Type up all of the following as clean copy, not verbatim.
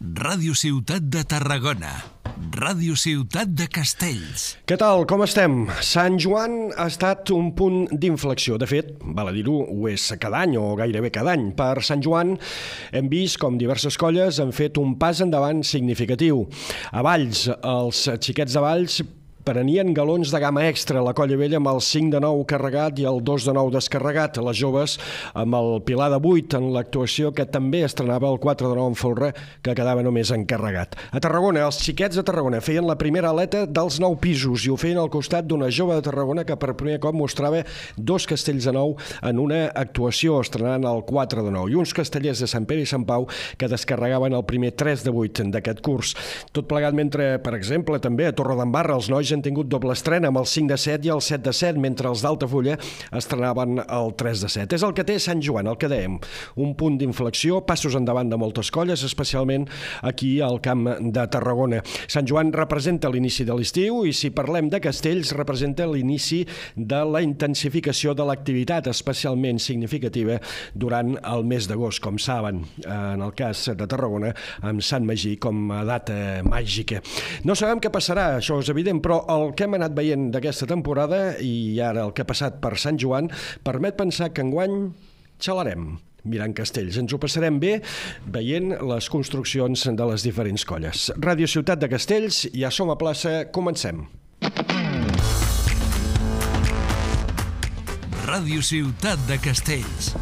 Ràdio Ciutat de Tarragona. Ràdio Ciutat de Castells. Què tal? Com estem? Sant Joan ha estat un punt d'inflexió. De fet, val a dir-ho, ho és cada any o gairebé cada any. Per Sant Joan hem vist com diverses colles han fet un pas endavant significatiu. A Valls, els xiquets de Valls prenien galons de gamma extra, la Colla Vella amb el 5 de 9 carregat i el 2 de 9 descarregat, les joves amb el Pilar de 8 en l'actuació que també estrenava el 4 de 9 en folre, que quedava només encarregat. A Tarragona, els xiquets de Tarragona feien la primera aleta dels 9 pisos i ho feien al costat d'una jove de Tarragona que per primer cop mostrava 2 castells de 9 en una actuació estrenant el 4 de 9 i uns castellers de Sant Pere i Sant Pau que descarregaven el primer 3 de 8 d'aquest curs. Tot plegat mentre, per exemple, també a Torredembarra els nois han tingut doble estrena amb el 5 de 7 i el 7 de 7, mentre els d'Altafulla estrenaven el 3 de 7. És el que té Sant Joan, el que dèiem. Un punt d'inflexió, passos endavant de moltes colles, especialment aquí al Camp de Tarragona. Sant Joan representa l'inici de l'estiu i si parlem de castells representa l'inici de la intensificació de l'activitat, especialment significativa durant el mes d'agost, com saben, en el cas de Tarragona, amb Sant Magí com a data màgica. No sabem què passarà, això és evident, però el que hem anat veient d'aquesta temporada i ara el que ha passat per Sant Joan permet pensar que enguany xalarem mirant castells. Ens ho passarem bé veient les construccions de les diferents colles. Ràdio Ciutat de Castells, ja som a plaça, comencem. Ràdio Ciutat de Castells.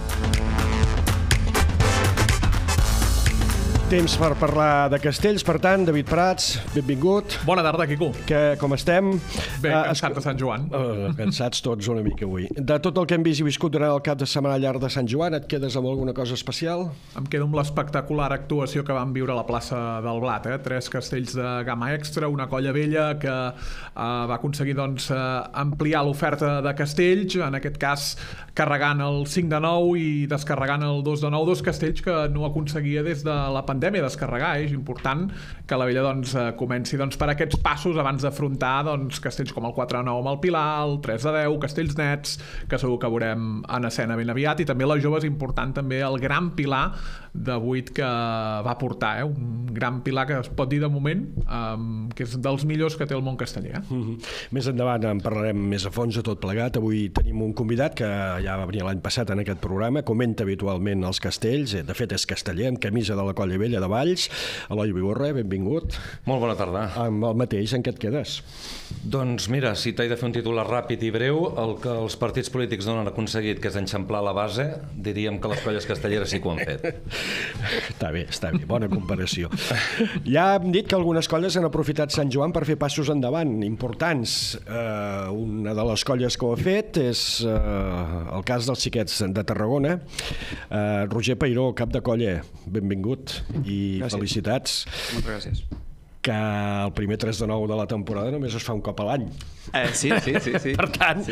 Temps per parlar de castells, per tant, David Prats, benvingut. Bona tarda, Quico. Com estem? Bé, cansat de Sant Joan. Cansats tots una mica avui. De tot el que hem vist i viscut durant el cap de setmana llarg de Sant Joan, et quedes amb alguna cosa especial? Em quedo amb l'espectacular actuació que vam viure a la plaça del Blat. 3 castells de gamma extra, una colla vella que va aconseguir ampliar l'oferta de castells, en aquest cas carregant el 5 de 9 i descarregant el 2 de 9, 2 castells que no aconseguia des de la pandèmia descarregar. És important que la vella comenci per aquests passos abans d'afrontar castells com el 4 de 9 amb el Pilar, el 3 de 10, castells nets, que segur que veurem en escena ben aviat, i també les joves, important també el gran Pilar de 8 que va portar, un gran Pilar que es pot dir de moment que és dels millors que té el món casteller. Més endavant en parlarem més a fons de tot plegat. Avui tenim un convidat que ja va venir l'any passat en aquest programa, comenta habitualment els castells, de fet és casteller, amb camisa de la Colla Vella de Valls. Eloi Vigorra, benvingut. Molt bona tarda. Amb el mateix, en què et quedes? Doncs mira, si t'he de fer un titular ràpid i breu, el que els partits polítics no han aconseguit, que és enxamplar la base, diríem que les colles castelleres sí que ho han fet. Està bé, bona comparació. Ja hem dit que algunes colles han aprofitat Sant Joan per fer passos endavant importants. Una de les colles que ho ha fet és el cas dels xiquets de Tarragona. Roger Peiró, cap de colla, benvingut i gràcies. Felicitats. Moltes gràcies. Que el primer 3 de 9 de la temporada només es fa un cop a l'any. Sí. Per tant,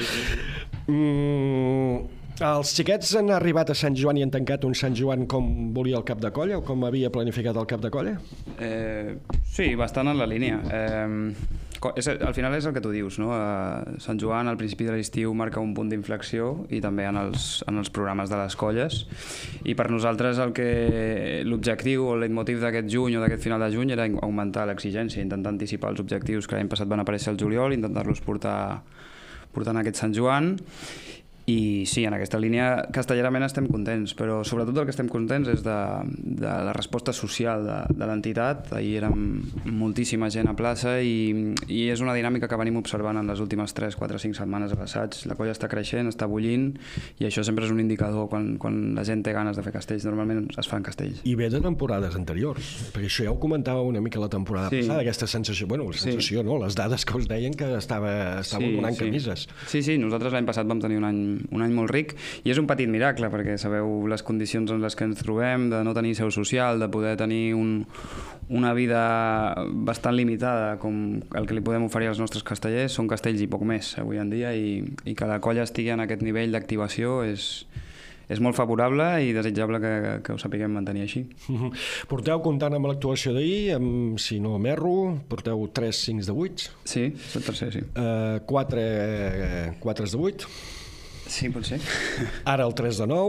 els xiquets han arribat a Sant Joan i han tancat un Sant Joan com volia el cap de colla o com havia planificat el cap de colla? Sí, bastant en la línia. Al final és el que tu dius, no? Sant Joan al principi de l'estiu marca un punt d'inflexió i també en els programes de les colles, i per nosaltres l'objectiu o el leitmotiv d'aquest juny o d'aquest final de juny era augmentar l'exigència, intentar anticipar els objectius que l'any passat van aparèixer al juliol, intentar-los portar en aquest Sant Joan. I sí, en aquesta línia castellerament estem contents, però sobretot el que estem contents és de la resposta social de l'entitat. Ahir érem moltíssima gent a plaça i és una dinàmica que venim observant en les últimes 3, 4, 5 setmanes a l'assaig. La colla està creixent, està bullint, i això sempre és un indicador quan la gent té ganes de fer castells. Normalment es fan castells. I ve de temporades anteriors, perquè això ja ho comentava una mica la temporada passada, aquesta sensació, no? Les dades que us deien que estava donant camises. Sí, nosaltres l'any passat vam tenir un any molt ric, i és un petit miracle perquè sabeu les condicions en les que ens trobem, de no tenir seu social, de poder tenir una vida bastant limitada com el que li podem oferir als nostres castellers. Són castells i poc més avui en dia, i que la colla estigui en aquest nivell d'activació és molt favorable i desitjable que ho sapiguem mantenir així. Porteu, comptant amb l'actuació d'ahir, si no m'erro, porteu 3 5 de 8? Sí, és el tercer, sí. 4 de 8? Sí, pot ser. Ara el 3 de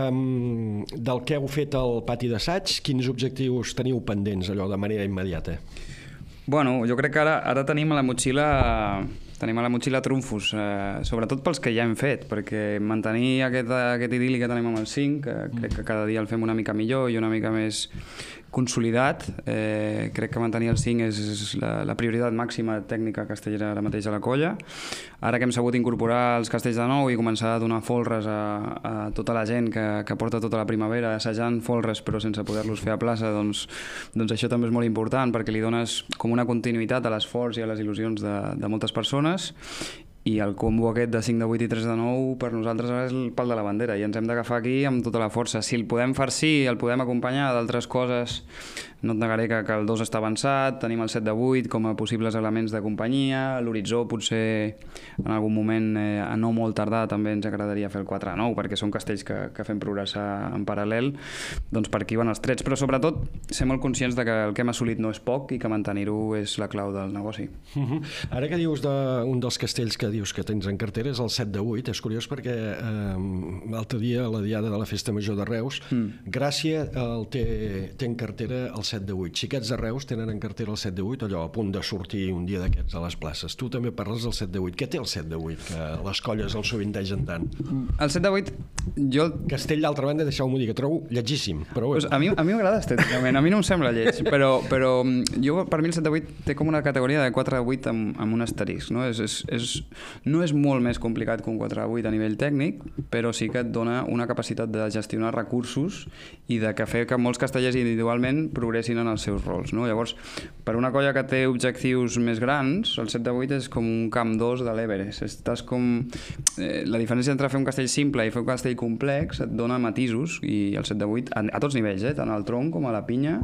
9, del que heu fet al pati d'assaig, quins objectius teniu pendents, allò, de manera immediata? Bueno, jo crec que ara tenim a la motxilla trumfos, sobretot pels que ja hem fet, perquè mantenir aquest idil·li que tenim amb el 5, que crec que cada dia el fem una mica millor i una mica més consolidat, crec que mantenir el 5 és la prioritat màxima tècnica castellera ara mateix a la colla. Ara que hem sabut incorporar els castells de nou i començar a donar folres a tota la gent que porta tota la primavera assajant folres però sense poder-los fer a plaça, doncs això també és molt important perquè li dones com una continuïtat a l'esforç i a les il·lusions de moltes persones. I el combo aquest de 5 de 8 i 3 de 9 per nosaltres és el pal de la bandera i ens hem d'agafar aquí amb tota la força. Si el podem farcir, el podem acompanyar d'altres coses, no et negaré que el 2 està avançat, tenim el 7 de 8 com a possibles elements de companyia, l'horitzó potser en algun moment a no molt tardar també ens agradaria fer el 4 de 9 perquè són castells que fem progressar en paral·lel, doncs per aquí van els trets, però sobretot ser molt conscients de que el que hem assolit no és poc i que mantenir-ho és la clau del negoci. Ara que dius d'un dels castells que dius que tens en cartera és el 7 de 8, és curiós perquè l'altre dia a la diada de la Festa Major de Reus Gràcia té en cartera el 7 de 8. Xiquets de Reus tenen en cartera el 7 de 8, allò a punt de sortir un dia d'aquests a les places. Tu també parles del 7 de 8. Què té el 7 de 8, que les colles el sovintegen tant? El 7 de 8, jo... Castell, d'altra banda, deixeu-m'ho dir, que trobo lletgíssim. Però pues a mi m'agrada estèticament, a mi no em sembla lleig, però jo, per mi el 7 de 8 té com una categoria de 4 de 8 amb un asterisc, no? No és molt més complicat que un 4 de 8 a nivell tècnic, però sí que et dona una capacitat de gestionar recursos i de fer que molts castellers individualment progressin en els seus rols, no? Llavors, per una colla que té objectius més grans, el 7 de 8 és com un camp 2 de l'Everest. Estàs com... la diferència entre fer un castell simple i fer un castell complex et dona matisos, i el 7 de 8, a tots nivells, tant al tronc com a la pinya,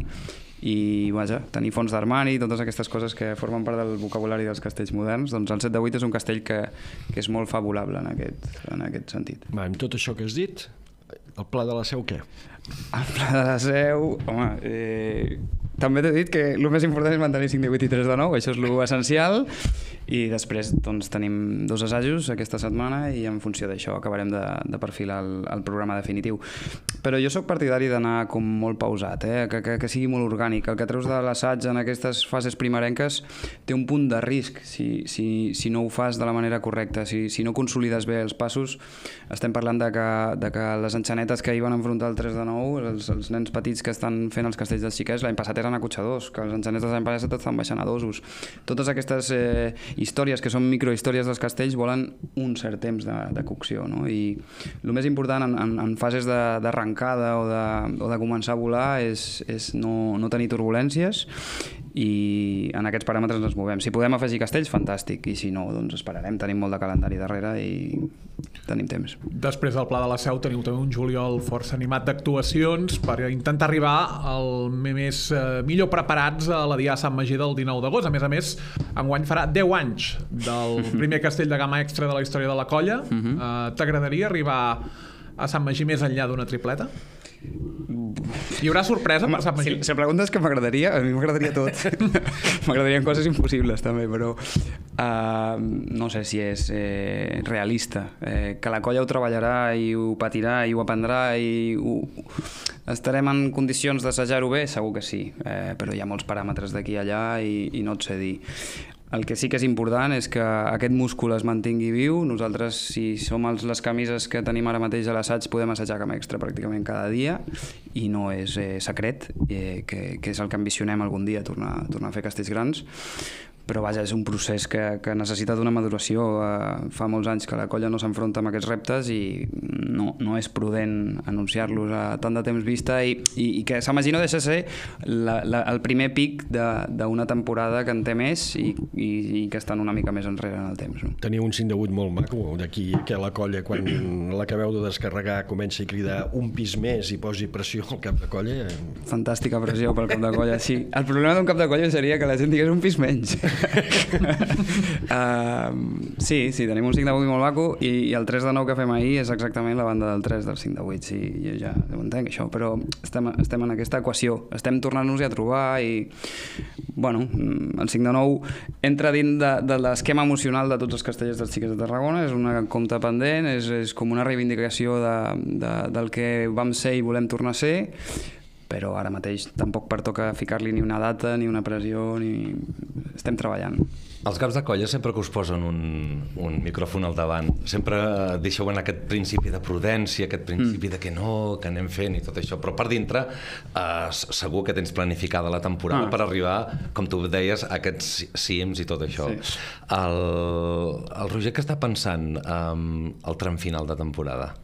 i vaja, tenir fons d'armari, totes aquestes coses que formen part del vocabulari dels castells moderns, doncs el 7 de 8 és un castell que és molt favorable en aquest sentit. Va, amb tot això que has dit, el Pla de la Seu què? El Pla de la Seu, home, també t'he dit que el més important és mantenir 5 de 8 i 3 de 9, això és l'essencial, i després doncs, tenim 2 assajos aquesta setmana i en funció d'això acabarem de perfilar el programa definitiu. Però jo sóc partidari d'anar com molt pausat, que sigui molt orgànic. El que treus de l'assaig en aquestes fases primerenques té un punt de risc si no ho fas de la manera correcta, si no consolides bé els passos. Estem parlant de que les enxanetes que hi van enfrontar el 3 de 9, els nens petits que estan fent els castells dels xiquets, l'any passat eren acotxadors, que les enxanetes l'any passat estan baixant a dosos. Totes aquestes històries que són microhistòries dels castells volen un cert temps de cocció, no? I el més important en fases d'arrencada o de començar a volar és no tenir turbulències, i en aquests paràmetres ens movem. Si podem afegir castells, fantàstic, i si no, doncs esperarem. Tenim molt de calendari darrere i tenim temps. Després del Pla de la Seu teniu també un juliol força animat d'actuacions per intentar arribar al millor preparats a la Diada de Sant Magí del 19 d'agost. A més, enguany farà 10 anys del primer castell de gamma extra de la història de la colla. T'agradaria arribar a Sant Magí més enllà d'una tripleta? Hi haurà sorpresa per Sant Magí? Si la pregunta és que m'agradaria, a mi m'agradaria tot. M'agradarien coses impossibles també, però no sé si és realista. Que la colla ho treballarà i ho patirà i ho aprendrà i estarem en condicions d'assajar-ho bé? Segur que sí, però hi ha molts paràmetres d'aquí i allà i no et sé dir. El que sí que és important és que aquest múscul es mantingui viu. Nosaltres, si som les camises que tenim ara mateix a l'assaig, podem assajar camp extra pràcticament cada dia, i no és secret, que és el que ambicionem algun dia, tornar a fer castells grans. Però vaja, és un procés que necessita d'una maduració. Fa molts anys que la colla no s'enfronta amb aquests reptes i no és prudent anunciar-los a tant de temps vista, i que Sant Magí no deixa de ser el primer pic d'una temporada que en té més i que estan una mica més enrere en el temps. No? Teniu un 5 de 8 molt maco, d'aquí que la colla, quan l'acabeu de descarregar, comença a cridar un pis més i posi pressió al cap de colla. Fantàstica pressió pel cap de colla, sí. El problema d'un cap de colla seria que la gent digués un pis menys. Sí, tenim un 5 de 8 molt maco, i el 3 de 9 que fem ahir és exactament la banda del 3 del 5 de 8. Sí, jo ja ho entenc, això, però estem en aquesta equació, estem tornant-nos-hi a trobar, i bueno, el 5 de 9 entra dins de l'esquema emocional de tots els castellers dels Xiquets de Tarragona, és una compte pendent, és com una reivindicació del que vam ser i volem tornar a ser, però ara mateix tampoc pertoca ficar-li ni una data, ni una pressió, ni... estem treballant. Els caps de colla sempre que us posen un micròfon al davant, sempre deixeu en aquest principi de prudència, aquest principi de que no, que anem fent i tot això, però per dintre segur que tens planificada la temporada per arribar, com tu deies, a aquests cims i tot això. Sí. El Roger, que està pensant el tram final de temporada?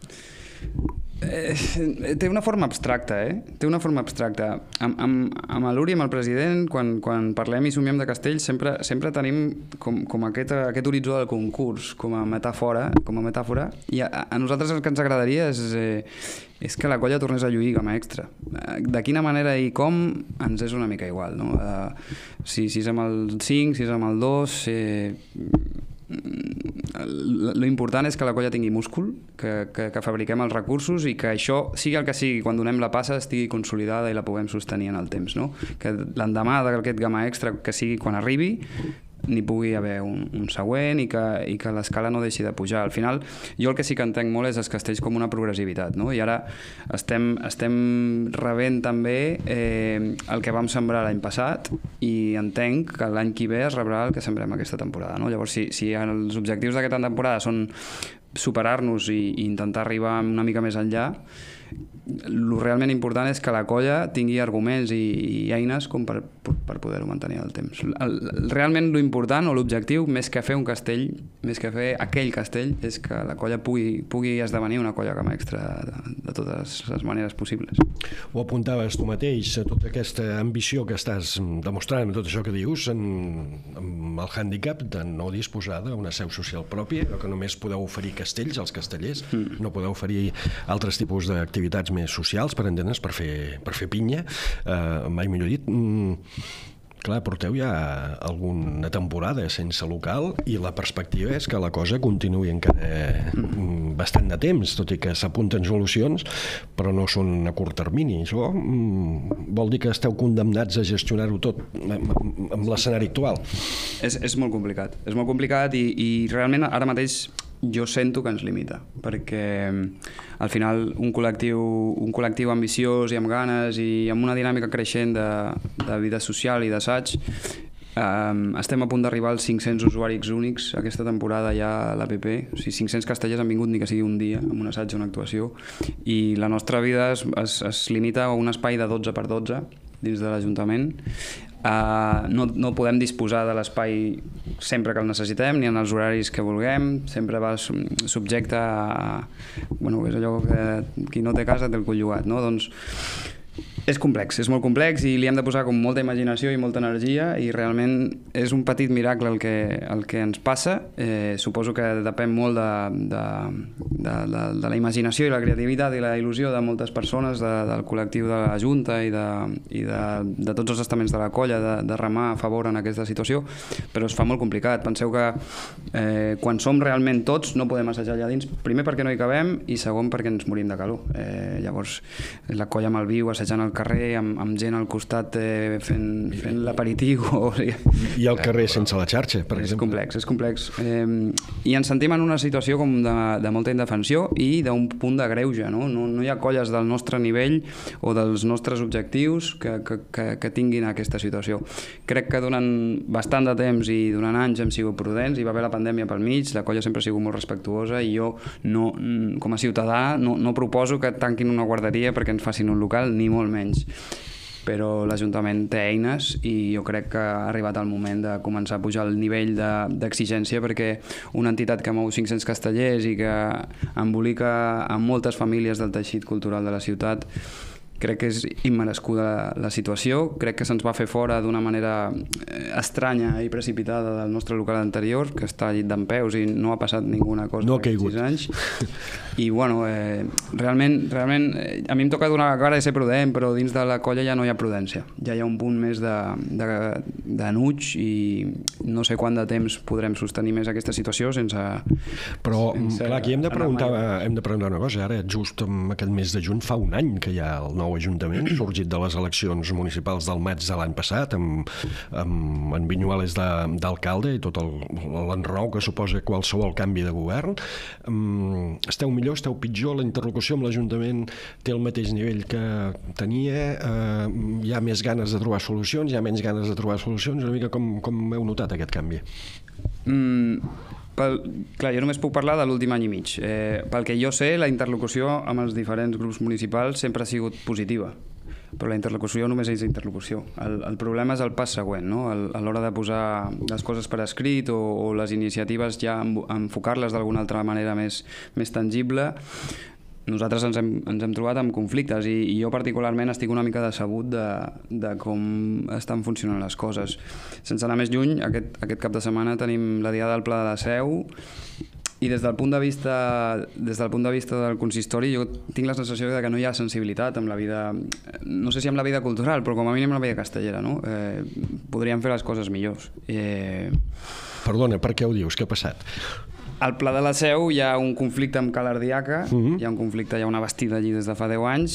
Té una forma abstracta, Té una forma abstracta. Amb l'Uri, amb el president, quan parlem i somiem de castells, sempre tenim com aquest horitzó del concurs, com a metàfora, i a nosaltres el que ens agradaria és que la colla tornés a lluir Gamma Extra. De quina manera i com ens és una mica igual, no? Si és amb el 5, si és amb el 2... Lo important és que la colla tingui múscul, que fabriquem els recursos i que això, sigui el que sigui, quan donem la passa estigui consolidada i la puguem sostenir en el temps, no? Que l'endemà d'aquest Gamma Extra, que sigui quan arribi, n'hi pugui haver un següent i que l'escala no deixi de pujar. Al final, jo el que sí que entenc molt és els castells com una progressivitat, no? I ara estem rebent també el que vam sembrar l'any passat i entenc que l'any que ve es rebrà el que sembrem aquesta temporada, no? Llavors, si els objectius d'aquesta temporada són superar-nos i intentar arribar una mica més enllà, el realment important és que la colla tingui arguments i eines com per poder-ho mantenir al temps. Realment l'important o l'objectiu, més que fer un castell, més que fer aquell castell, és que la colla pugui esdevenir una colla Gamma Extra de totes les maneres possibles. Ho apuntaves tu mateix, tota aquesta ambició que estàs demostrant amb tot això que dius, amb el hàndicap de no disposar d'una seu social pròpia, que només podeu oferir castells als castellers, no podeu oferir altres tipus d'activitats més socials, per entendre's, per fer pinya, mai millor dit. Clar, porteu ja alguna temporada sense local i la perspectiva és que la cosa continuï encara bastant de temps, tot i que s'apunten solucions, però no són a curt termini. Això vol dir que esteu condemnats a gestionar-ho tot amb l'escenari actual. És molt complicat i realment ara mateix jo sento que ens limita, perquè al final un col·lectiu ambiciós i amb ganes i amb una dinàmica creixent de vida social i d'assaig, estem a punt d'arribar als 500 usuaris únics aquesta temporada ja a l'APP. O sigui, 500 castellers han vingut ni que sigui un dia amb un assaig o una actuació, i la nostra vida es limita a un espai de 12x12 dins de l'Ajuntament. No podem disposar de l'espai sempre que el necessitem, ni en els horaris que vulguem, sempre va subjecte a... Bueno, és allò que qui no té casa té el cul llogat, no? Doncs és molt complex i li hem de posar com molta imaginació i molta energia, i realment és un petit miracle el que ens passa. Suposo que depèn molt de la imaginació i la creativitat i la il·lusió de moltes persones, del col·lectiu de la Junta i de tots els estaments de la colla, de remar a favor en aquesta situació, però es fa molt complicat. Penseu que quan som realment tots no podem assajar allà dins, primer perquè no hi cabem i segon perquè ens morim de calor. Llavors la colla amb el viu, assajant al carrer, amb gent al costat fent l'aperitiu. I al carrer sense la xarxa, per exemple. És complex. I ens sentim en una situació com de molta indefensió i d'un punt de greuge, no? No hi ha colles del nostre nivell o dels nostres objectius que tinguin aquesta situació. Crec que durant bastant de temps i durant anys hem sigut prudents, hi va haver la pandèmia pel mig, la colla sempre ha sigut molt respectuosa i jo, com a ciutadà, no proposo que tanquin una guarderia perquè ens facin un local, ni molt menys. Però l'Ajuntament té eines i jo crec que ha arribat el moment de començar a pujar el nivell d'exigència, perquè una entitat que mou 500 castellers i que embolica amb moltes famílies del teixit cultural de la ciutat, crec que és immerescuda la situació. Crec que se'ns va fer fora d'una manera estranya i precipitada del nostre local anterior, que està al llit dempeus i no ha passat ninguna cosa en 6 anys. I bueno, realment a mi em toca donar la cara i ser prudent, però dins de la colla ja no hi ha prudència, ja hi ha un punt més de nuig i no sé quant de temps podrem sostenir més aquesta situació sense... Però clar, aquí hem de preguntar una cosa. Ara just en aquest mes de juny fa un any que hi ha el nou nou ajuntament, sorgit de les eleccions municipals del maig de l'any passat, amb en Viñuales d'alcalde i tot l'enrenou que suposa qualsevol canvi de govern. Esteu millor, esteu pitjor? La interlocució amb l'Ajuntament té el mateix nivell que tenia? Hi ha més ganes de trobar solucions? Hi ha menys ganes de trobar solucions? Una mica com heu notat aquest canvi? Clar, jo només puc parlar de l'últim any i mig. Pel que jo sé, la interlocució amb els diferents grups municipals sempre ha sigut positiva, però la interlocució només és interlocució. El problema és el pas següent, no? A l'hora de posar les coses per escrit o les iniciatives ja enfocar-les d'alguna altra manera més tangible. Nosaltres ens hem trobat amb conflictes i jo particularment estic una mica decebut de com estan funcionant les coses. Sense anar més lluny, aquest cap de setmana tenim la Diada del Pla de la Seu i des del punt de vista del consistori jo tinc la sensació que no hi ha sensibilitat amb la vida, no sé si amb la vida cultural, però com a mínim amb la vida castellera, no? Podríem fer les coses millors. Perdona, per què ho dius? Què ha passat? Al Pla de la Seu hi ha un conflicte amb Cala Ardiaca, hi ha un conflicte, hi ha una bastida allí des de fa 10 anys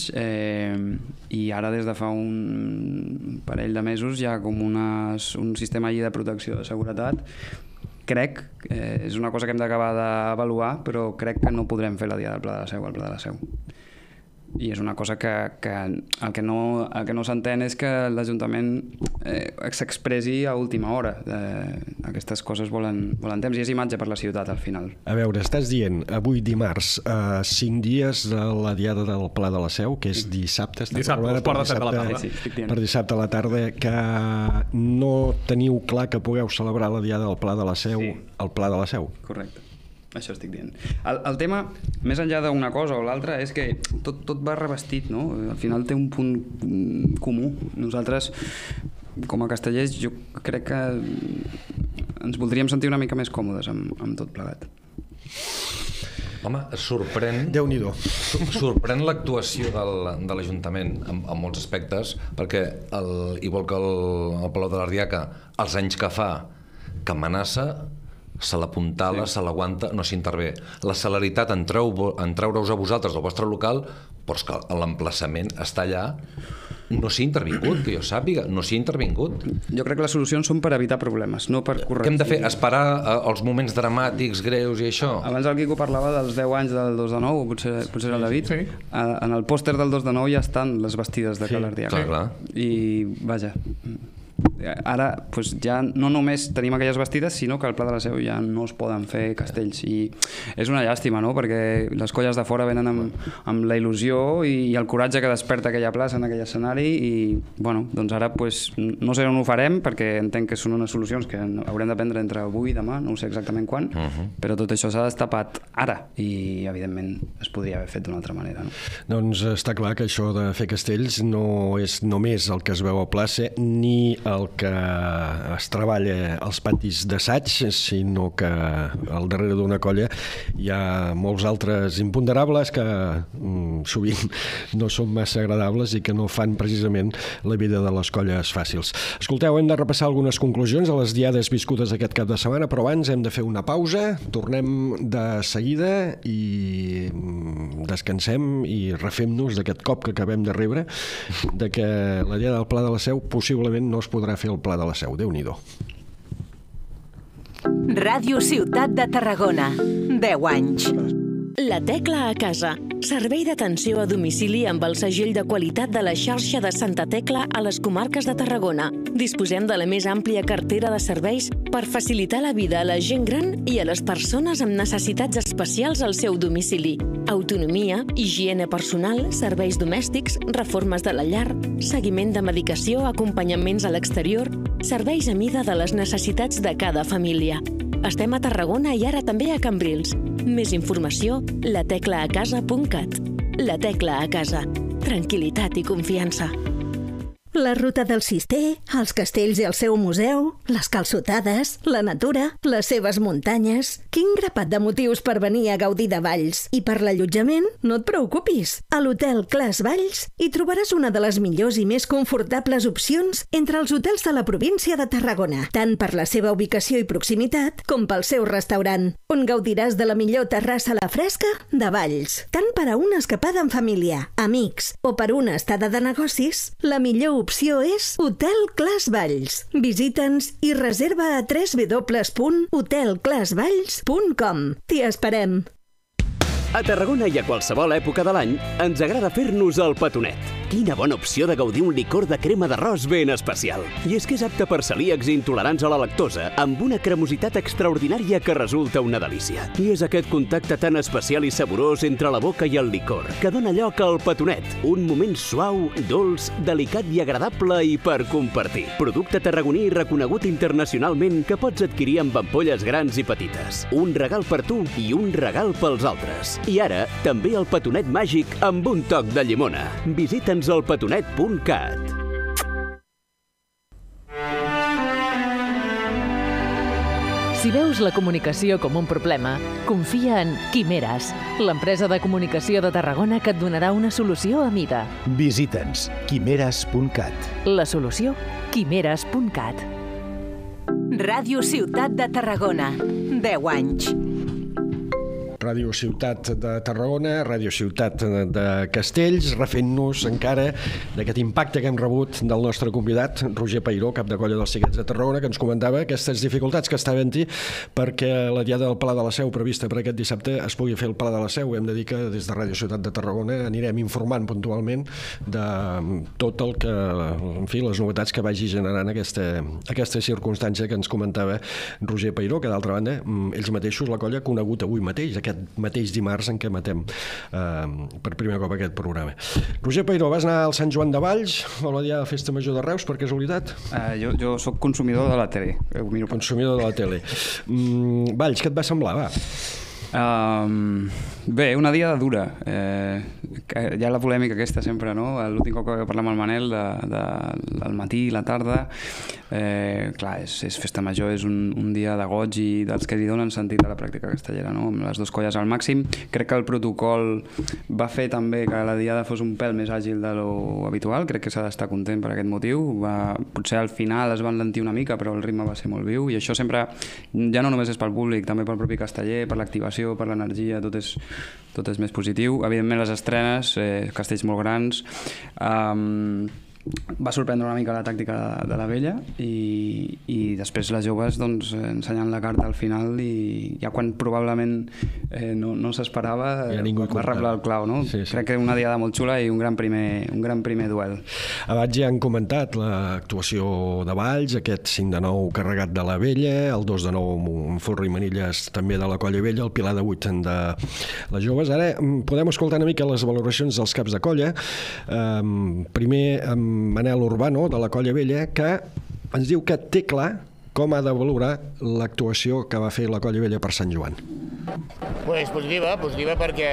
i ara des de fa un parell de mesos hi ha com un sistema allí de protecció de seguretat. Crec, és una cosa que hem d'acabar d'avaluar, però crec que no podrem fer la Diada del Pla de la Seu al Pla de la Seu. I és una cosa que el que no s'entén és que l'Ajuntament s'expressi a última hora. Aquestes coses volen temps i és imatge per la ciutat al final. A veure, estàs dient avui dimarts 5 dies de la Diada del Pla de la Seu, que és dissabte, quart de 7 de la tarda. Sí, per dissabte a la tarda, que no teniu clar que pugueu celebrar la Diada del Pla de la Seu al Pla de la Seu. Correcte. Això estic dient. El tema, més enllà d'una cosa o l'altra, és que tot va revestit, no? Al final té un punt comú. Nosaltres, com a castellers, jo crec que ens voldríem sentir una mica més còmodes amb tot plegat. Home, sorprèn... Déu-n'hi-do. Sorprèn l'actuació de l'Ajuntament en molts aspectes, perquè igual que el Palau de l'Ardiaca, els anys que fa que amenaça, se l'apuntala, se l'aguanta, no s'intervé. La celeritat en treure-us a vosaltres del vostre local, però és que l'emplaçament està allà, no s'hi ha intervingut, que jo sàpiga, no s'hi ha intervingut. Jo crec que les solucions són per evitar problemes, no per corregir. Què hem de fer? Esperar els moments dramàtics, greus i això? Abans el Quico parlava dels 10 anys del 2 de 9, potser era el David. Sí. En el pòster del 2 de 9 ja estan les bastides de Cala Ardiaca. Clar. I, vaja, ara ja no només tenim aquelles bastides, sinó que al Pla de la Seu ja no es poden fer castells i és una llàstima, no? Perquè les colles de fora venen amb la il·lusió i el coratge que desperta aquella plaça en aquell escenari i bueno, doncs ara no sé on ho farem perquè entenc que són unes solucions que haurem de prendre entre avui i demà, no sé exactament quan, però tot això s'ha destapat ara i evidentment es podria haver fet d'una altra manera, no? Doncs està clar que això de fer castells no és només el que es veu a plaça ni el que es treballa als patis d'assaig, sinó que al darrere d'una colla hi ha molts altres imponderables que sovint no són massa agradables i que no fan precisament la vida de les colles fàcils. Escolteu, hem de repassar algunes conclusions a les diades viscudes aquest cap de setmana, però abans hem de fer una pausa, tornem de seguida i descansem i refem-nos d'aquest cop que acabem de rebre, de que la Diada del Pla de la Seu possiblement no es podrà fer el Pla de la Seu. Déu-n'hi-do. Ràdio Ciutat de Tarragona. 10 anys. La Tecla a casa. Servei d'atenció a domicili amb el segell de qualitat de la xarxa de Santa Tecla a les comarques de Tarragona. Disposem de la més àmplia cartera de serveis per facilitar la vida a la gent gran i a les persones amb necessitats especials al seu domicili. Autonomia, higiene personal, serveis domèstics, reformes de la llar, seguiment de medicació, acompanyaments a l'exterior, serveis a mida de les necessitats de cada família. Estem a Tarragona i ara també a Cambrils. Més informació, lateclaacasa.cat. La Tecla a casa. Tranquil·litat i confiança. La ruta del Cister, els castells i el seu museu, les calçotades, la natura, les seves muntanyes... Quin grapat de motius per venir a gaudir de Valls. I per l'allotjament, no et preocupis. A l'Hotel Clas Valls hi trobaràs una de les millors i més confortables opcions entre els hotels de la província de Tarragona, tant per la seva ubicació i proximitat com pel seu restaurant, on gaudiràs de la millor terrassa a la fresca de Valls. Tant per a una escapada en família, amics o per una estada de negocis, la millor opció és Hotel Clas Valls. Visita'ns i reserva a www.hotelclasvalls.com. T'hi esperem. A Tarragona i a qualsevol època de l'any ens agrada fer-nos el petonet. Quina bona opció de gaudir un licor de crema d'arròs ben especial. I és que és apte per celíacs i intolerants a la lactosa, amb una cremositat extraordinària que resulta una delícia. I és aquest contacte tan especial i saborós entre la boca i el licor que dona lloc al petonet, un moment suau, dolç, delicat i agradable i per compartir. Producte tarragoní reconegut internacionalment que pots adquirir amb ampolles grans i petites. Un regal per tu i un regal pels altres. I ara, també el petonet màgic amb un toc de llimona. Visita'ns al petonet.cat. Si veus la comunicació com un problema, confia en Quimeras, l'empresa de comunicació de Tarragona que et donarà una solució a mida. Visita'ns quimeras.cat. La solució, quimeras.cat. Ràdio Ciutat de Tarragona. 10 anys. Ràdio Ciutat de Tarragona, Ràdio Ciutat de Castells, refent-nos encara d'aquest impacte que hem rebut del nostre convidat, Roger Peiró, cap de colla dels Xiquets de Tarragona, que ens comentava aquestes dificultats que està havent-hi perquè la diada del Pla de la Seu prevista per aquest dissabte es pugui fer el Pla de la Seu. Hem de dir que des de Ràdio Ciutat de Tarragona anirem informant puntualment de tot el que, en fi, les novetats que vagi generant aquesta circumstància que ens comentava Roger Peiró, que d'altra banda, ells mateixos, la colla, ha conegut avui mateix, aquest mateix dimarts en què matem per primer cop aquest programa. Roger Peiró, vas anar al Sant Joan de Valls o la dia de Festa Major de Reus, per casualitat? Jo sóc consumidor de la tele. Consumidor de la tele. Valls, què et va semblar, va? Bé, una diada dura. Hi ha la polèmica aquesta sempre, no? L'últim cop que vaig parlar amb el Manel del matí i la tarda, clar, és festa major, és un dia de goig i dels que li donen sentit a la pràctica castellera, no? Amb les dues colles al màxim. Crec que el protocol va fer també que la diada fos un pèl més àgil de lo habitual. Crec que s'ha d'estar content per aquest motiu. Potser al final es van lentir una mica, però el ritme va ser molt viu i això sempre, ja no només és pel públic, també pel propi casteller, per l'activació, per l'energia, tot és més positiu. Evidentment les estrenes, castells molt grans, va sorprendre una mica la tàctica de la vella i després les joves doncs, ensenyant la carta al final i ja quan probablement no s'esperava va reblar el clau, no? Sí. Crec que una diada molt xula i un gran primer duel. Abans ja han comentat l'actuació de Valls, aquest 5-9 carregat de la vella, el 2-9 amb Forra i Manilles també de la colla vella, el Pilar de 8 de les joves. Ara podem escoltar una mica les valoracions dels caps de colla. Primer amb Manel Urbano, de la colla vella, que ens diu que té clar com ha de valorar l'actuació que va fer la colla vella per Sant Joan. Pues positiva perquè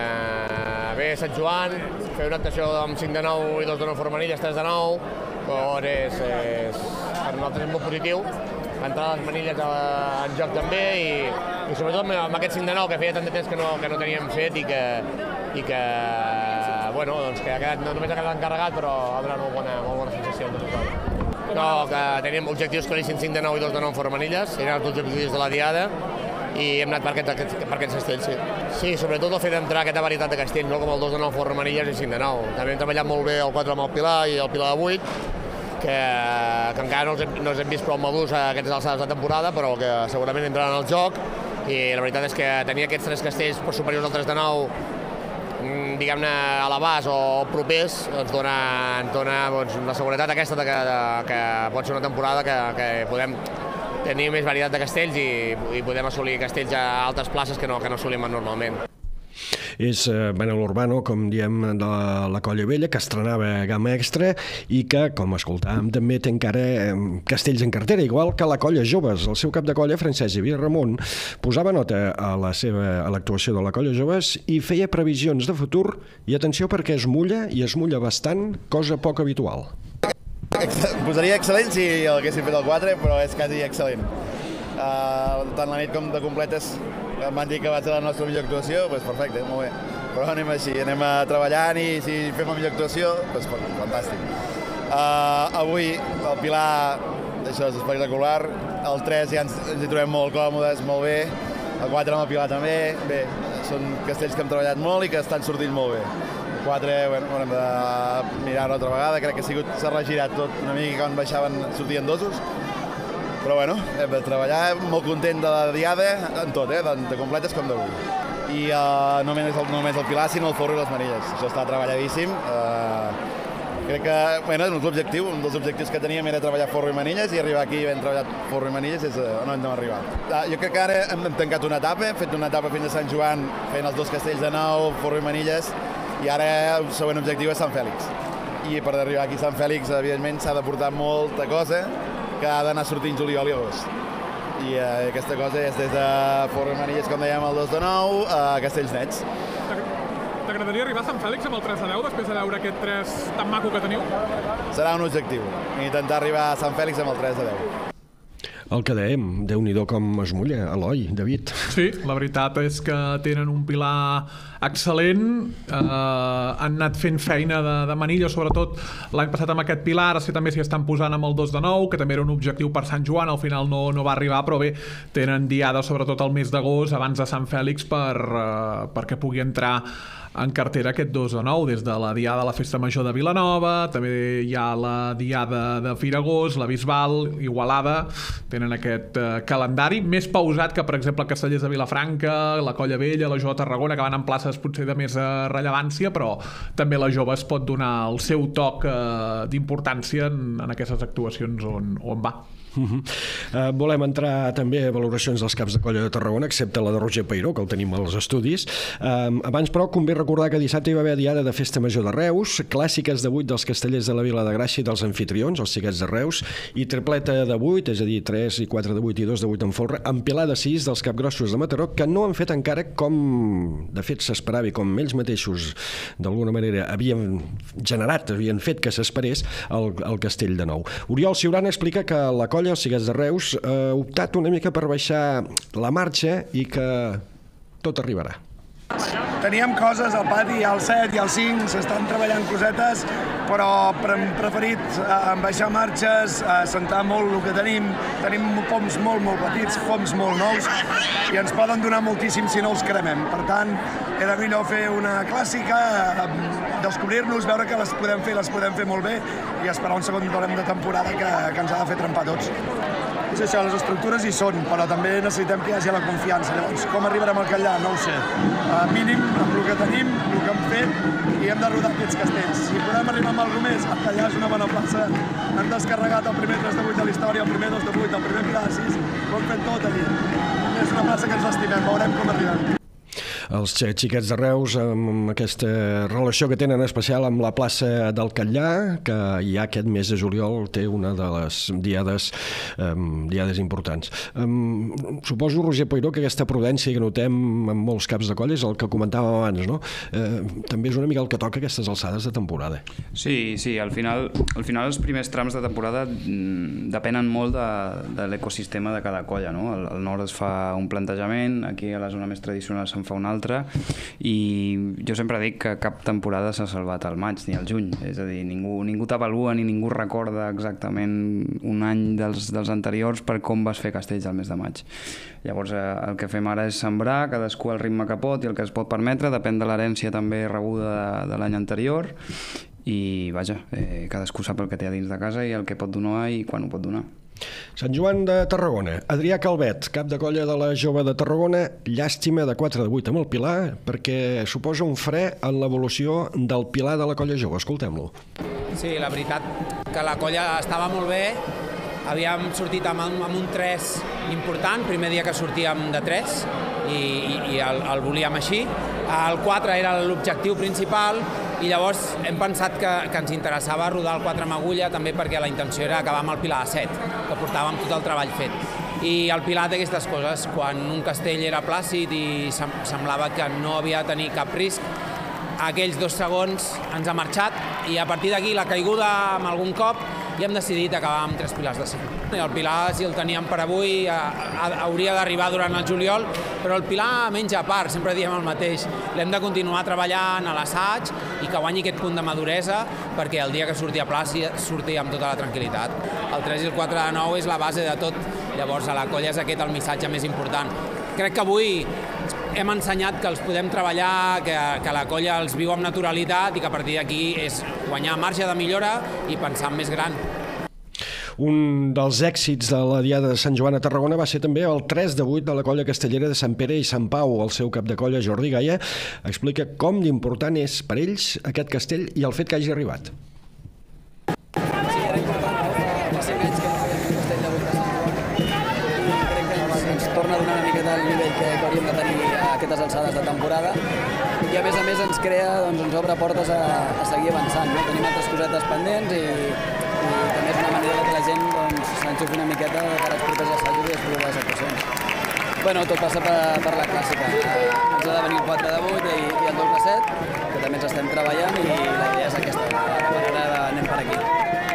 bé, Sant Joan, fer una actuació amb 5-9 i 2-9 Formanilles, 3-9, doncs per nosaltres és molt positiu. Entrar les manilles en joc també i sobretot amb aquest 5-9 que feia tant de temps que no teníem fet i que bueno, doncs que no només ha quedat encarregat, però ha donat molt bona sensació. No, que teníem objectius claríssims 5-9 i 2-9 Formanilles, eren els objectius de la diada, i hem anat per aquests castells, sí. Sí, sobretot el fet d'entrar aquesta varietat de castells, no? Com el 2-9 Formanilles i 5-9. També hem treballat molt bé el 4 amb el Pilar i el Pilar de 8, que encara no els hem vist prou madurs a aquestes alçades de temporada, però que segurament entraran al joc, i la veritat és que tenir aquests 3 castells superiors al 3-9, diguem-ne, a l'abast o propers, ens dona doncs, la seguretat aquesta que pot ser una temporada que podem tenir més varietat de castells i podem assolir castells a altres places que no assolim normalment. És Manel Urbano, com diem, de la colla vella, que estrenava gamma extra i que, com escoltàvem, també té encara castells en cartera, igual que la colla joves. El seu cap de colla, Francesc Xavier Ramon, posava nota a l'actuació de la colla joves i feia previsions de futur, i atenció perquè es mulla bastant, cosa poc habitual. Posaria excel·lent si haguéssim fet el 4, però és quasi excel·lent. Tant la nit com de completes em van dir que va ser la nostra millor actuació, doncs perfecte, molt bé. Però anem així, anem treballant i si fem la millor actuació, doncs fantàstic. Avui el Pilar, això és espectacular, el 3 ja ens hi trobem molt còmodes, molt bé, el 4 amb el Pilar també, bé, són castells que hem treballat molt i que estan sortint molt bé. El 4, bueno, hem de mirar-ho altra vegada, crec que s'ha regirat tot una mica quan baixaven, sortien dosos, però bueno, hem de treballar, molt content de la diada, en tot, tant de completes com d'avui. I no només el Pilar, sinó el Forro i les Manilles. Això està treballadíssim. Crec que, bueno, l'objectiu, un dels objectius que teníem era treballar Forro i Manilles, i arribar aquí ben treballat Forro i Manilles és on hem arribat. Jo crec que ara hem tancat una etapa, hem fet una etapa fins a Sant Joan, fent els 2 castells de nou, Forro i Manilles, i ara el següent objectiu és Sant Fèlix. I per arribar aquí a Sant Fèlix, evidentment, s'ha de portar molta cosa, que ha d'anar sortint juliol i agost. I aquesta cosa és des de Forro i Manilles, com dèiem, el 2 de 9, a Castells Nets. T'agradaria arribar a Sant Fèlix amb el 3 de 10, després de veure aquest 3 tan maco que teniu? Serà un objectiu, intentar arribar a Sant Fèlix amb el 3 de 10. El que dèiem, Déu-n'hi-do com es mulla, Eloi, David. Sí, la veritat és que tenen un Pilar excel·lent, han anat fent feina de manilla, sobretot l'any passat amb aquest Pilar, ara sí també s'hi estan posant amb el 2 de 9, que també era un objectiu per Sant Joan, al final no va arribar, però bé, tenen diada sobretot el mes d'agost, abans de Sant Fèlix, perquè pugui entrar en cartera aquest 2 de 9, des de la diada de la Festa Major de Vilanova, també hi ha la diada de Firagós, la Bisbal, Igualada, tenen aquest calendari més pausat que, per exemple, Castellers de Vilafranca, la Colla Vella, la Jove de Tarragona, que van en places potser de més rellevància, però també la Jove es pot donar el seu toc d'importància en aquestes actuacions on va. Volem entrar també a valoracions dels caps de colla de Tarragona, excepte la de Roger Peiró, que el tenim als estudis. Abans, però, convé recordar que dissabte hi va haver diada de Festa Major de Reus, clàssiques de 8 dels castellers de la Vila de Gràcia i dels anfitrions, els xiquets de Reus, i tripleta de 8, és a dir, 3 i 4 de 8 i 2 de 8 en folre, amb pilar de 6 dels capgrossos de Mataró, que no han fet encara com, de fet, s'esperava i com ells mateixos, d'alguna manera, havien fet que s'esperés el castell de nou. Oriol Ciurana explica que la colla, els xiquets de Reus, ha optat una mica per baixar la marxa i que tot arribarà. Teníem coses al pati, al 7 i al 5, s'estan treballant cosetes, però hem preferit baixar marxes, assentar molt el que tenim. Tenim poms molt petits, poms molt nous, i ens poden donar moltíssim si no els cremem. Per tant, era millor fer una clàssica, descobrir-nos, veure que les podem fer molt bé i esperar un segon torn de temporada que ens ha de fer trempar tots. És això, les estructures hi són, però també necessitem que hi hagi la confiança. Llavors, com arribarem al Catllà? No ho sé. Mínim, amb el que tenim, el que hem fet, i hem de rodar aquests castells. Si podem arribar amb alguna més, el Catllà és una bona plaça. Hem descarregat el primer 3 de 8 de la història, el primer 2 de 8, el primer Pilar de 6, ho hem fet tot allí. És una plaça que ens l'estimem, veurem com arribem. Els xiquets de Reus, amb aquesta relació que tenen especial amb la plaça del Catllà, que ja aquest mes de juliol té una de les diades importants. Suposo, Roger Peiró, que aquesta prudència que notem en molts caps de colla és el que comentàvem abans, no? També és una mica el que toca aquestes alçades de temporada. Sí, al final els primers trams de temporada depenen molt de l'ecosistema de cada colla, no? Al nord es fa un plantejament, aquí a la zona més tradicional se'n fa un altre, i jo sempre dic que cap temporada s'ha salvat al maig ni al juny, és a dir, ningú t'avalua ni ningú recorda exactament un any dels anteriors per com vas fer castells al mes de maig. Llavors el que fem ara és sembrar, cadascú al ritme que pot i el que es pot permetre, depèn de l'herència també rebuda de l'any anterior, i vaja, cadascú sap el que té a dins de casa i el que pot donar i quan ho pot donar. Sant Joan de Tarragona. Adrià Calvet, cap de colla de la Jove de Tarragona, llàstima de 4 de 8 amb el Pilar, perquè suposa un fre en l'evolució del Pilar de la colla jove. Escoltem-lo. Sí, la veritat que la colla estava molt bé. Havíem sortit amb un 3 important, primer dia que sortíem de 3, i el volíem així. El 4 era l'objectiu principal, i llavors hem pensat que ens interessava rodar el 4 amb agulla, també perquè la intenció era acabar amb el Pilar de 7, que portàvem tot el treball fet. I el Pilar té aquestes coses, quan un castell era plàcid i semblava que no havia de tenir cap risc, aquells 2 segons ens ha marxat, i a partir d'aquí la caiguda amb algun cop i hem decidit acabar amb 3 pilars de 5. El pilar, si el teníem per avui, hauria d'arribar durant el juliol, però el pilar menja a part, sempre diem el mateix. L'hem de continuar treballant a l'assaig i que guanyi aquest punt de maduresa perquè el dia que surti a pla surti amb tota la tranquil·litat. El 3 i el 4 de 9 és la base de tot, llavors a la colla és aquest el missatge més important. Crec que avui hem ensenyat que els podem treballar, que la colla els viu amb naturalitat i que a partir d'aquí és guanyar marge de millora i pensar en més gran. Un dels èxits de la Diada de Sant Joan a Tarragona va ser també el 3 de 8 de la colla castellera de Sant Pere i Sant Pau. El seu cap de colla, Jordi Gaia, explica com d'important és per ells aquest castell i el fet que hagi arribat. Sí, era important, no? Fa 5 anys que no fèiem un castell de 8 de Sant Joan i crec que ens torna a donar una miqueta el nivell que hauríem de tenir a aquestes alçades de temporada i a més ens crea, ens obre portes a seguir avançant, no? Tenim altres cosetes pendents i també és una manera que la gent s'enxufi una miqueta per als propers assajos i les properes actuacions. Bueno, tot passa per la clàssica. Ens ha de venir el 4 de 8 i el 2 de 7, que també ens estem treballant i la idea és aquesta, de manera d'anem per aquí.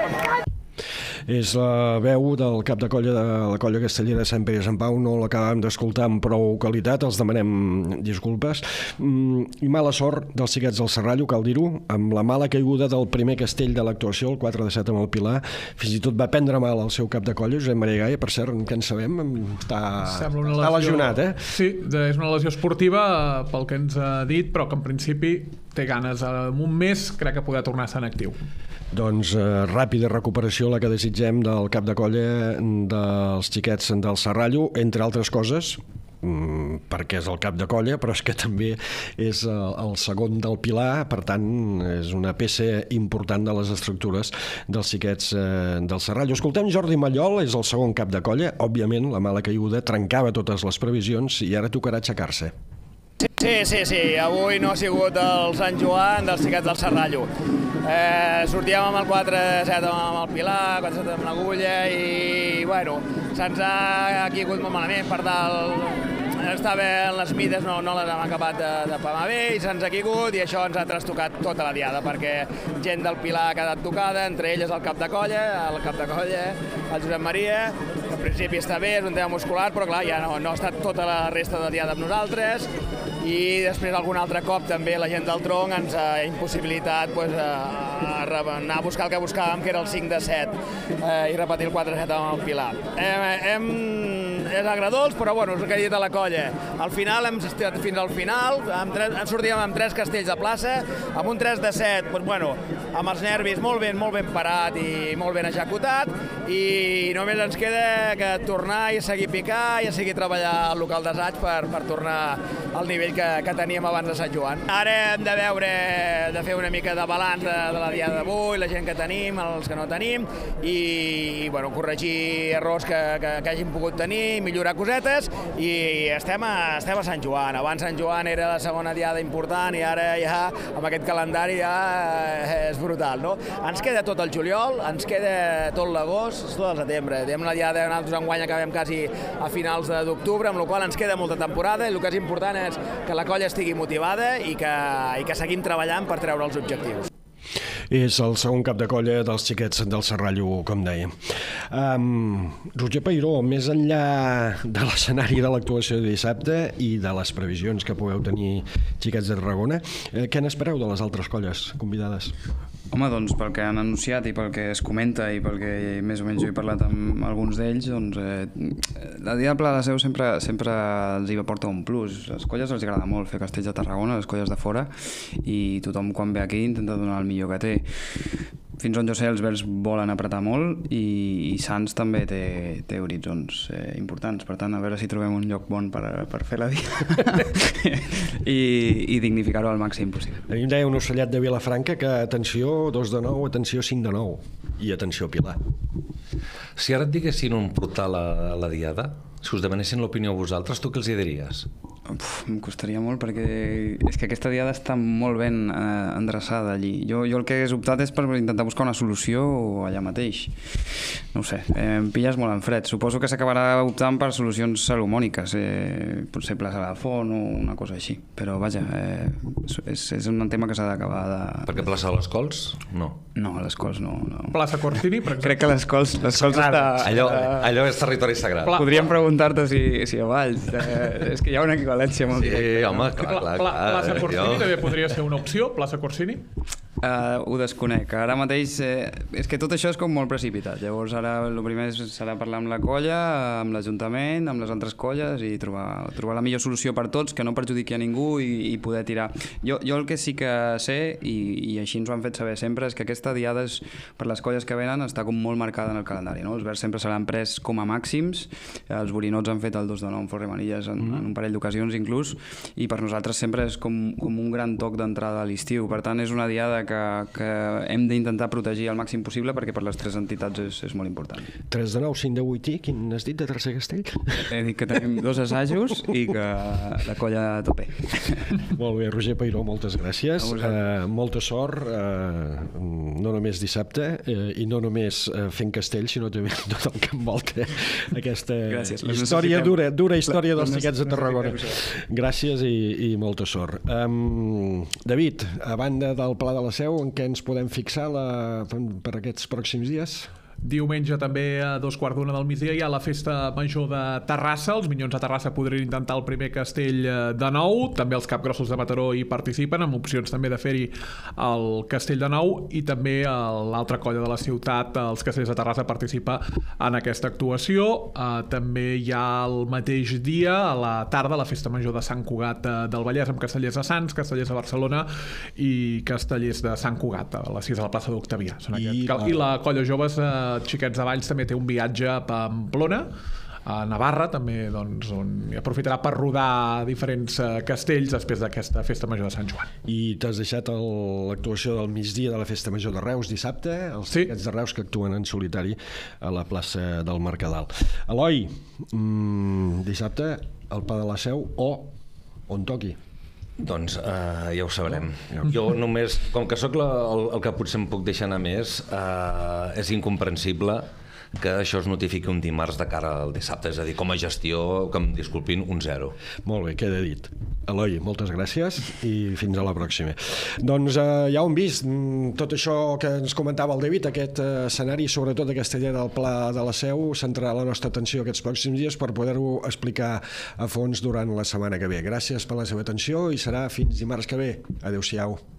És la veu del cap de colla de la colla castellera de Sant Pere i Sant Pau. No l'acabàvem d'escoltar amb prou qualitat, els demanem disculpes. I mala sort dels xiquets del Serrallo, cal dir-ho, amb la mala caiguda del primer castell de l'actuació, el 4 de 7 amb el Pilar. Fins i tot va prendre mal el seu cap de colla, Josep Maria Gaia, per cert, que en sabem, està lesionat, eh? Sí, és una lesió esportiva, pel que ens ha dit, però que en principi té ganes. En un mes crec que podrà tornar a ser en actiu. Doncs ràpida recuperació la que desitgem del cap de colla dels xiquets del Serrallo, entre altres coses, perquè és el cap de colla, però és que també és el segon del Pilar, per tant és una peça important de les estructures dels xiquets del Serrallo. Escoltem Jordi Mallol, és el segon cap de colla. Òbviament la mala caiguda trencava totes les previsions i ara tocarà aixecar-se. Sí, avui no ha sigut el Sant Joan dels xiquets del Serrallo. Sortíem amb el 4-7 amb el Pilar, 4-7 amb l'Agulla i, bueno, se'ns ha caigut molt malament per dalt. Estava en les mides, no les hem acabat de pamar bé i se'ns ha caigut i això ens ha trastocat tota la diada perquè gent del Pilar ha quedat tocada, entre elles el cap de colla, el Josep Maria, que en principi està bé, és un tema muscular, però clar, ja no ha estat tota la resta de diada amb nosaltres i després algun altre cop també la gent del tronc ens ha impossibilitat anar a buscar el que buscàvem, que era el 5 de 7 i repetir el 4-7 amb el Pilar. És agradós, però bueno, és el que he dit a la colla. Al final hem estat fins al final, sortíem amb 3 castells de plaça, amb un 3 de 7, doncs, bueno, amb els nervis molt ben parat i molt ben executat, i només ens queda que tornar i seguir picar i seguir treballar al local d'assaig per tornar al nivell que teníem abans de Sant Joan. Ara hem de fer una mica de balanç de la diada d'avui, la gent que tenim, els que no tenim, i bueno, corregir errors que hagin pogut tenir, millorar cosetes, i estem a Sant Joan. Abans Sant Joan era la segona diada important i ara ja, amb aquest calendari, ja és brutal, no? Ens queda tot el juliol, ens queda tot l'agost, tot el setembre. Tenim la diada, nosaltres enguany acabem quasi a finals d'octubre, amb la qual ens queda molta temporada, i el que és important és que la colla estigui motivada i que seguim treballant per treure els objectius. És el segon cap de colla dels xiquets del Serrallo, com dèiem. Roger Peiró, més enllà de l'escenari de l'actuació de dissabte i de les previsions que pugueu tenir xiquets de Tarragona, què n'espereu de les altres colles convidades? Home, doncs pel que han anunciat i pel que es comenta i pel que més o menys jo he parlat amb alguns d'ells, doncs la Diada Pla de la Seu sempre els hi aporta un plus. Les colles els agrada molt fer castells a Tarragona, les colles de fora, i tothom quan ve aquí intenta donar el millor que té. Fins on jo sé, els Vels volen apretar molt i Sants també té horitzons importants. Per tant, a veure si trobem un lloc bon per fer la Diada i dignificar-ho al màxim possible. A mi em deia un ocellet de Vilafranca que atenció 2 de 9, atenció 5 de 9 i atenció Pilar. Si ara et diguessin on portar la Diada, si us demanessin l'opinió a vosaltres, tu què els hi diries? Em costaria molt perquè és que aquesta diada està molt ben endreçada allí. Jo el que he optat és per intentar buscar una solució allà mateix. No ho sé, em pilles molt en fred. Suposo que s'acabarà optant per solucions salomòniques, potser plaça de Font o una cosa així. Però vaja, és un tema que s'ha d'acabar de... Perquè plaça de les Cols? No. No, a les Cols no. Plaça Corsini, per exemple? Crec que les Cols està... Allò és territori sagrat. Podríem preguntar-te si a Valls. És que hi ha una equivalència molt directa. Sí, home, clar. Plaça Corsini també podria ser una opció, plaça Corsini? Ho desconec. Ara mateix és que tot això és com molt precipitat. Llavors ara el primer serà parlar amb la colla, amb l'Ajuntament, amb les altres colles i trobar la millor solució per tots, que no perjudiqui a ningú i poder tirar. Jo el que sí que sé, i així ens ho han fet saber sempre, és que aquesta diada per les colles que venen està com molt marcada en el calendari. No? Els verds sempre se l'han pres com a màxims, els borinots han fet el 2 de 9 en Forremanilles en un parell d'ocasions inclús, i per nosaltres sempre és com un gran toc d'entrada a l'estiu. Per tant, és una diada que hem d'intentar protegir al màxim possible perquè per les 3 entitats és molt important. 3 de 9, 5 de 8 i quin has dit de Tercer Castell? He dit que tenim 2 assajos i que la colla a tope. Molt bé, Roger Peiró, moltes gràcies. Molta sort, no només dissabte i no només fent castell, sinó també tot el que envolta aquesta història, dura història dels xiquets de Tarragona. Gràcies i molta sort. David, a banda del Pla de la Seu, en què ens podem fixar per aquests pròxims dies? Diumenge també a 2:15 del migdia hi ha la festa major de Terrassa. Els Minyons de Terrassa podrien intentar el primer castell de nou. També els Capgrossos de Mataró hi participen, amb opcions també de fer-hi el castell de nou, i també l'altra colla de la ciutat, els Castellers de Terrassa, participa en aquesta actuació. També hi ha el mateix dia, a la tarda, la festa major de Sant Cugat del Vallès, amb Castellers de Sants, Castellers de Barcelona i Castellers de Sant Cugat, a les 6 a la plaça d'Octavià. I la colla joves Xiquets de Valls també té un viatge a Pamplona, a Navarra també, doncs, on aprofitarà per rodar diferents castells després d'aquesta festa major de Sant Joan. I t'has deixat l'actuació del migdia de la festa major de Reus dissabte, els Xiquets de Reus que actuen en solitari a la plaça del Mercadal. Eloi, dissabte al Pla de la Seu o on toqui? Doncs ja ho sabrem. Jo només, com que sóc el que potser em puc deixar anar més, és incomprensible que això es notifiqui un dimarts de cara al dissabte, és a dir, com a gestió, que em disculpin, un 0. Molt bé, queda dit. Eloi, moltes gràcies i fins a la pròxima. Doncs ja ho hem vist, tot això que ens comentava el David, aquest escenari, sobretot aquesta idea del Pla de la Seu, centrarà la nostra atenció aquests pròxims dies per poder-ho explicar a fons durant la setmana que ve. Gràcies per la seva atenció i serà fins dimarts que ve. Adéu-siau.